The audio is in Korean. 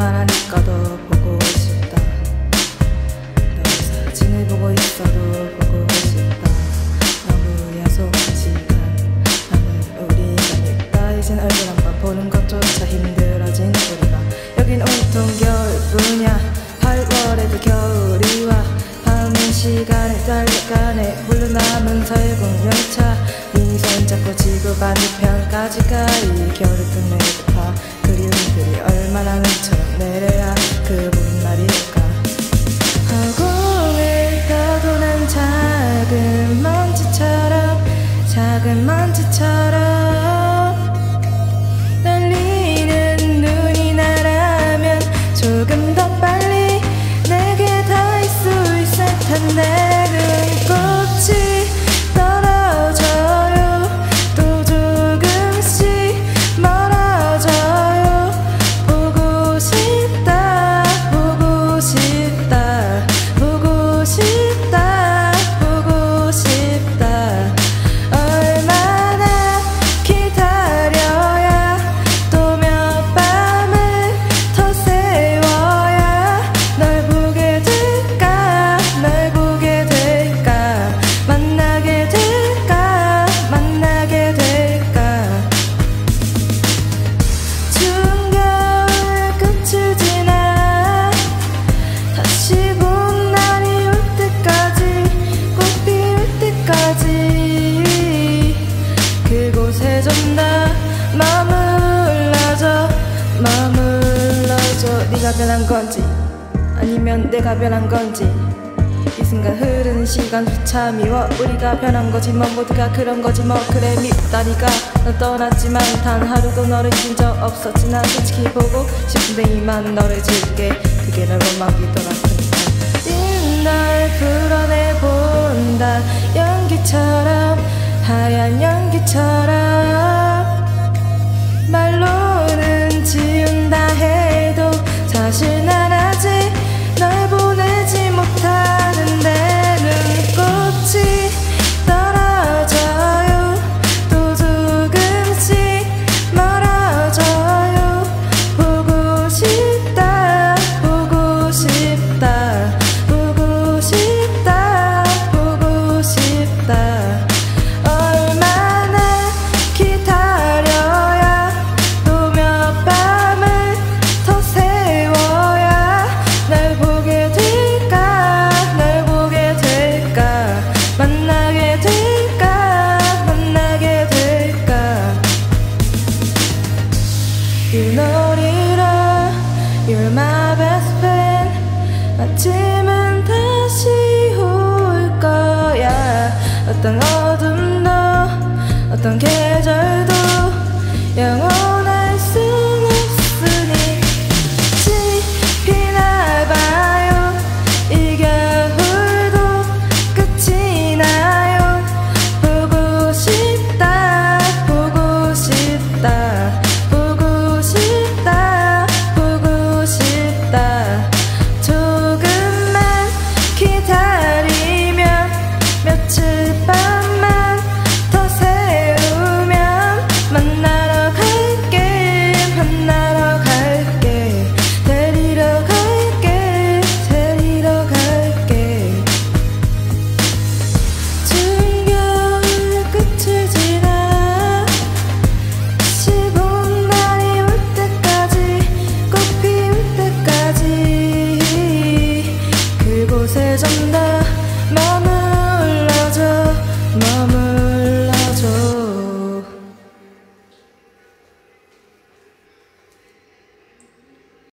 볼만하니까 더 보고 싶다. 너 사진을 보고 있어도 보고 싶다. 너무 야속한 시간 남은 우리가 있다. 이젠 얼굴 한 번 보는 것조차 힘들어진 우리가. 여긴 온통 겨울뿐이야. 8월에도 겨울이 와. 밤은 시간을 달려가네. 물러남은 설국 열차. 네 손 잡고 지구 반대편까지 가. 이 겨울을 끝내고파. 그리움들이 얼마나 눈처럼 내려야 그 보는 날일까. 허공을 떠도는 작은 먼지처럼 작은 먼지처럼 날리는 눈이 나라면 조금 더 빨리 내게 닿을 수 있을 텐데. 눈꽃이 떨어져요. 또 조금씩 멀어져요. 보고 싶다 보고 싶다 보고 싶다 보고 싶다. 얼마나 기다려야 또 몇 밤을 더 세워야 널 보게 될까. 널 보게 될까. 만나게 될까. 만나게 될까. 추운 겨울 끝을 지나 다시 봄 날이 올 때까지 꽃 피울 때까지 그곳에 좀 더 머물러줘. 머물러줘. 네가 변한 건지 아니면 내가 변한 건지 이 순간 흐르는 시간조차 미워. 우리가 변한 거지 뭐. 모두가 그런 거지 뭐. 그래 밉다니까. 너 떠났지만 단 하루도 너를 잊은 적 없었지. 난 솔직히 보고 싶은데 이만 너를 지울게. 그게 널 원망기더라. 널 풀어내본다. 연기처럼 하얀 연기처럼 말로는 지운다 해도 사실 난 아직 널 보내지 못하는데. 눈꽃이 떨어져요. 또 조금씩 멀어져요. 보고 싶다 보고 싶다 보고 싶다 보고 싶다. 얼마나 기다려야 또 몇 밤을 더 세워야 날 보게 될까. 날 보게 될까. 만나게 될까. 만나게 될까. You know it all. You're my best friend. 아침은 다시 올 거야. 어떤 어둠도 어떤 계절